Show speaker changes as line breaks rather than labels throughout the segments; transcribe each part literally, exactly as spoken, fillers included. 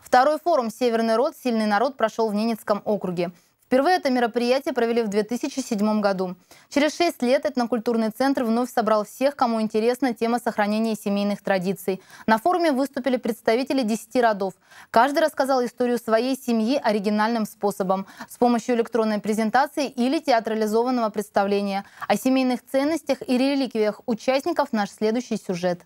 Второй форум «Северный род. Сильный народ» прошел в Ненецком округе. Впервые это мероприятие провели в две тысячи седьмом году. Через шесть лет этнокультурный центр вновь собрал всех, кому интересна тема сохранения семейных традиций. На форуме выступили представители десяти родов. Каждый рассказал историю своей семьи оригинальным способом, с помощью электронной презентации или театрализованного представления. О семейных ценностях и реликвиях участников наш следующий сюжет.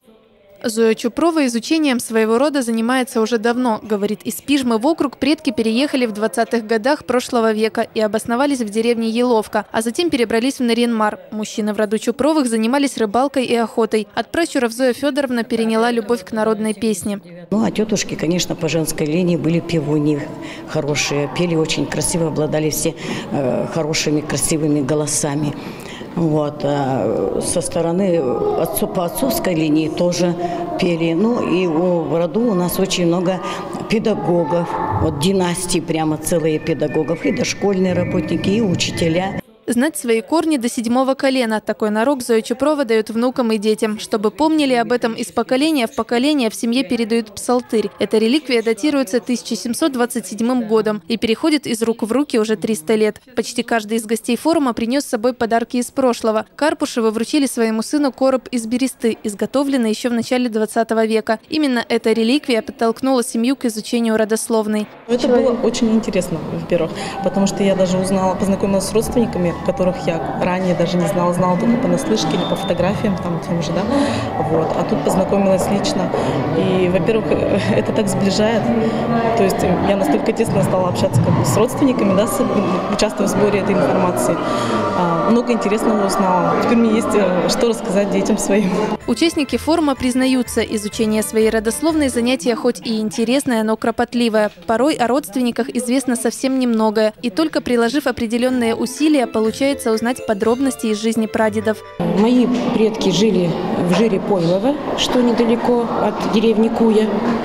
Зоя Чупрова изучением своего рода занимается уже давно. Говорит, из Пижмы в округ предки переехали в двадцатых годах прошлого века и обосновались в деревне Еловка, а затем перебрались в Нарьян-Мар. Мужчины в роду Чупровых занимались рыбалкой и охотой. От пращуров Зоя Федоровна переняла любовь к народной песне.
Ну, а тетушки, конечно, по женской линии были певуни хорошие, пели очень красиво, обладали все э, хорошими, красивыми голосами. Вот. А со стороны отцу, по отцовской линии тоже пели. Ну и в роду у нас очень много педагогов, вот династии прямо целые педагогов, и дошкольные работники, и учителя.
Знать свои корни до седьмого колена. Такой нарок Зоя Чупрова дает внукам и детям. Чтобы помнили об этом из поколения в поколение, в семье передают псалтырь. Эта реликвия датируется тысяча семьсот двадцать седьмым годом и переходит из рук в руки уже триста лет. Почти каждый из гостей форума принес с собой подарки из прошлого. Карпушевы вручили своему сыну короб из бересты, изготовленный еще в начале двадцатого века. Именно эта реликвия подтолкнула семью к изучению родословной.
Это было очень интересно, во-первых, потому что я даже узнала, познакомилась с родственниками, которых я ранее даже не знала, знала только понаслышке или по фотографиям, там тем же, да, вот. А тут познакомилась лично. И, во-первых, это так сближает. То есть я настолько тесно стала общаться как бы с родственниками, да, с, участвуя в сборе этой информации. А, много интересного узнала. Теперь мне есть что рассказать детям своим.
Участники форума признаются, изучение своей родословной занятие хоть и интересное, но кропотливое. Порой о родственниках известно совсем немногое. И только приложив определенные усилия, получается узнать подробности из жизни прадедов.
Мои предки жили в Жире Пойлово, что недалеко от деревни Куя.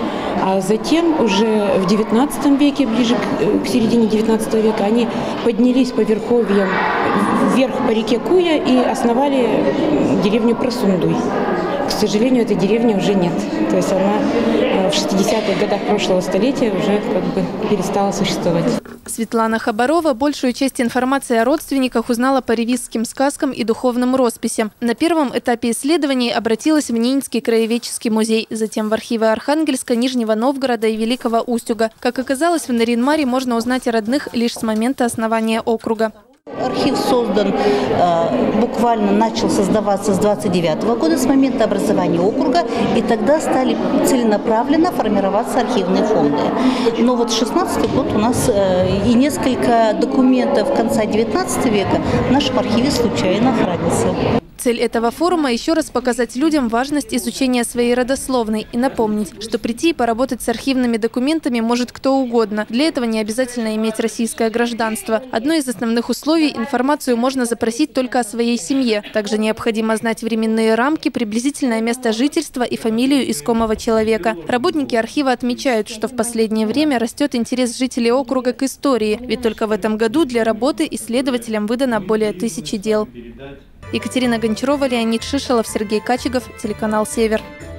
А затем уже в девятнадцатом веке, ближе к, к середине девятнадцатого века, они поднялись по верховьям вверх по реке Куя и основали деревню Просундуй. К сожалению, этой деревни уже нет. То есть она в шестидесятых годах прошлого столетия уже как бы перестала существовать.
Светлана Хабарова большую часть информации о родственниках узнала по ревизским сказкам и духовным росписям. На первом этапе исследований обратилась в Ненецкий краеведческий музей, затем в архивы Архангельска, Нижнего Новгорода и Великого Устюга. Как оказалось, в Нарьян-Маре можно узнать о родных лишь с момента основания округа.
Архив создан, буквально начал создаваться с двадцать девятого года, с момента образования округа, и тогда стали целенаправленно формироваться архивные фонды. Но вот шестнадцатый год у нас и несколько документов конца девятнадцатого века в нашем архиве случайно хранятся.
Цель этого форума – еще раз показать людям важность изучения своей родословной и напомнить, что прийти и поработать с архивными документами может кто угодно. Для этого не обязательно иметь российское гражданство. Одно из основных условий – информацию можно запросить только о своей семье. Также необходимо знать временные рамки, приблизительное место жительства и фамилию искомого человека. Работники архива отмечают, что в последнее время растет интерес жителей округа к истории, ведь только в этом году для работы исследователям выдано более тысячи дел. Екатерина Гончарова, Леонид Шишелов, Сергей Качегов, телеканал «Север».